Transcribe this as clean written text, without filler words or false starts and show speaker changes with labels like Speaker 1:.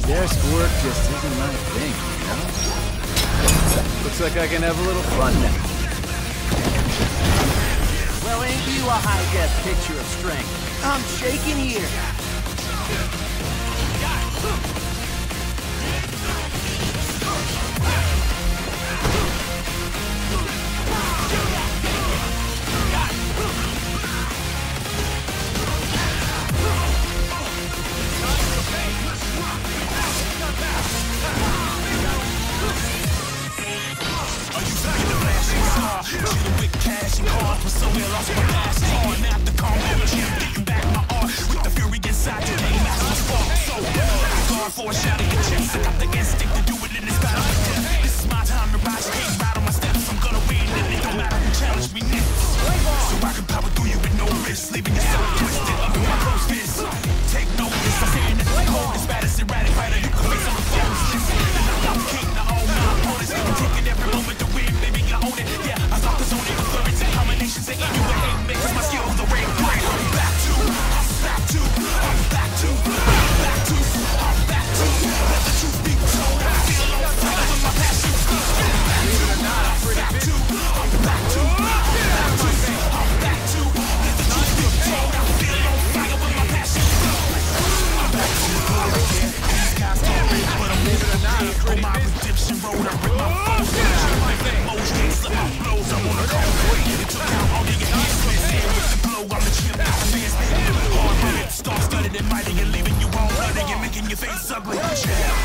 Speaker 1: Desk work just isn't my thing, you know? Looks like I can have a little fun now.
Speaker 2: Well, ain't you a high-def picture of strength? I'm shaking here.
Speaker 3: Star-studded and mighty and leaving you all bloody and making your face ugly.